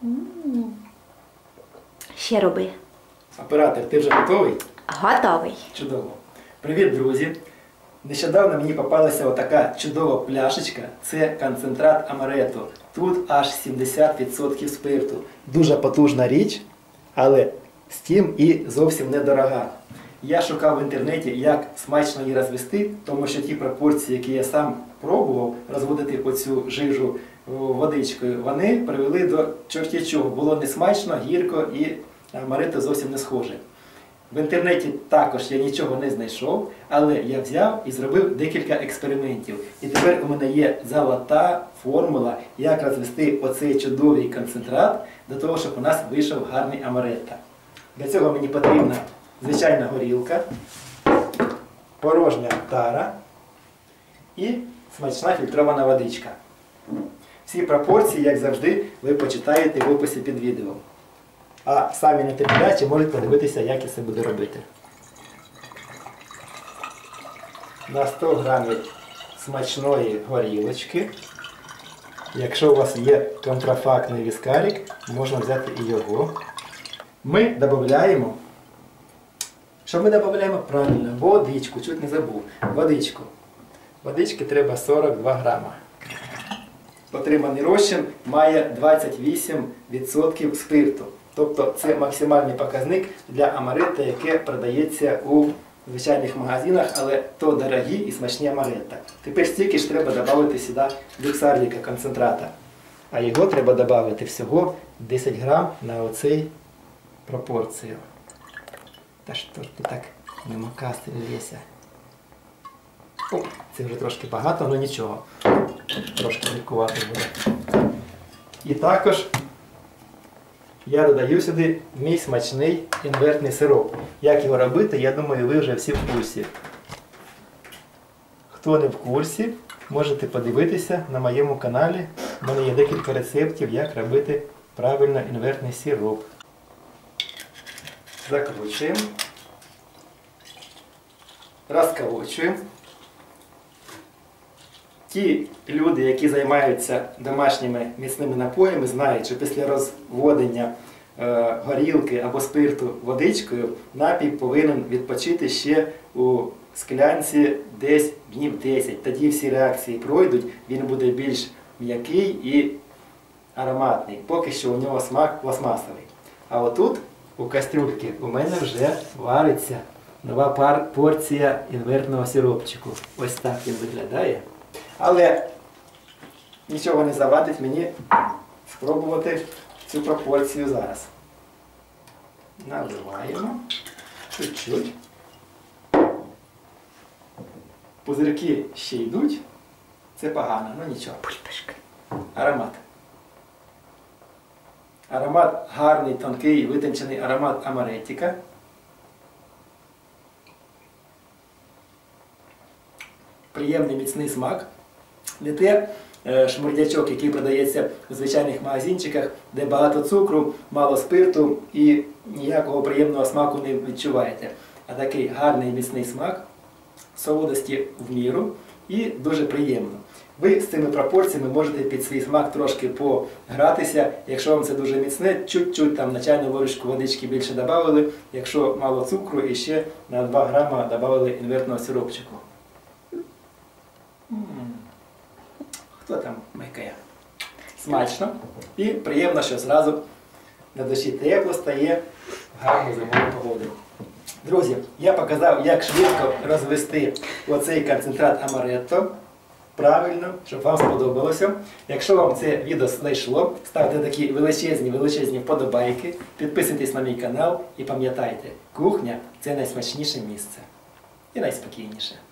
Ще роби. Оператор, ти вже готовий? Готовий. Чудово. Привіт, друзі! Нещодавно мені попалася отака чудова пляшечка. Це концентрат амаретто. Тут аж 70% спирту. Дуже потужна річ, але з тим і зовсім недорога. Я шукав в інтернеті, як смачно її розвести, тому що ті пропорції, які я сам пробував розводити оцю жижу водичкою, вони привели до чорті чого. Було несмачно, гірко і амаретто зовсім не схоже. В інтернеті також я нічого не знайшов, але я взяв і зробив декілька експериментів. І тепер у мене є золота формула, як розвести оцей чудовий концентрат до того, щоб у нас вийшов гарний амаретто. Для цього мені потрібна звичайна горілка, порожня тара і смачна фільтрована водичка. Всі пропорції, як завжди, ви почитаєте в описі під відео. А самі нетерплячі можуть подивитися, як я це буду робити. На 100 грамів смачної горілочки. Якщо у вас є контрафактний віскарик, можна взяти і його. Ми додаємо, що ми додаємо? Правильно, водичку, чуть не забув. Водичку. Водички треба 42 грама. Отриманий розчин має 28% спирту. Тобто це максимальний показник для амаретто, яке продається у звичайних магазинах, але то дорогі і смачні амаретто. Тепер стільки ж треба додати сюди люксарліка концентрата. А його треба додати всього 10 грам на оцей пропорцію. Та що ж ти так не макасти лється? О, це вже трошки багато, але нічого. Трошки лікувати буде. І також я додаю сюди мій смачний інвертний сироп. Як його робити, я думаю, ви вже всі в курсі. Хто не в курсі, можете подивитися на моєму каналі. У мене є декілька рецептів, як робити правильно інвертний сироп. Закручуємо. Розколочуємо. Ті люди, які займаються домашніми міцними напоями, знають, що після розводення горілки або спирту водичкою напій повинен відпочити ще у склянці десь днів 10. Тоді всі реакції пройдуть, він буде більш м'який і ароматний. Поки що у нього смак пластмасовий. А отут, у кастрюльці, у мене вже вариться нова порція інвертного сиропчику. Ось так він виглядає. Але нічого не завадить мені спробувати цю пропорцію зараз. Наливаємо чуть-чуть. Пузирки ще йдуть. Це погано, ну нічого. Аромат. Аромат гарний, тонкий, витончений аромат амареттіка. Приємний міцний смак. Не те шмурдячок, який продається у звичайних магазинчиках, де багато цукру, мало спирту і ніякого приємного смаку не відчуваєте. А такий гарний міцний смак, солодості в міру і дуже приємно. Ви з цими пропорціями можете під свій смак трошки погратися. Якщо вам це дуже міцне, чуть-чуть там на чайну ложечку водички більше додали. Якщо мало цукру, і ще на 2 грама додали інвертного сиропчику. Хто там микає? Смачно і приємно, що зразу на душі тепло стає в гарну зимову погоду. Друзі, я показав, як швидко розвести оцей концентрат амаретто. Правильно, щоб вам сподобалося. Якщо вам це відео знайшло, ставте такі величезні вподобайки, підписуйтесь на мій канал і пам'ятайте, кухня – це найсмачніше місце і найспокійніше.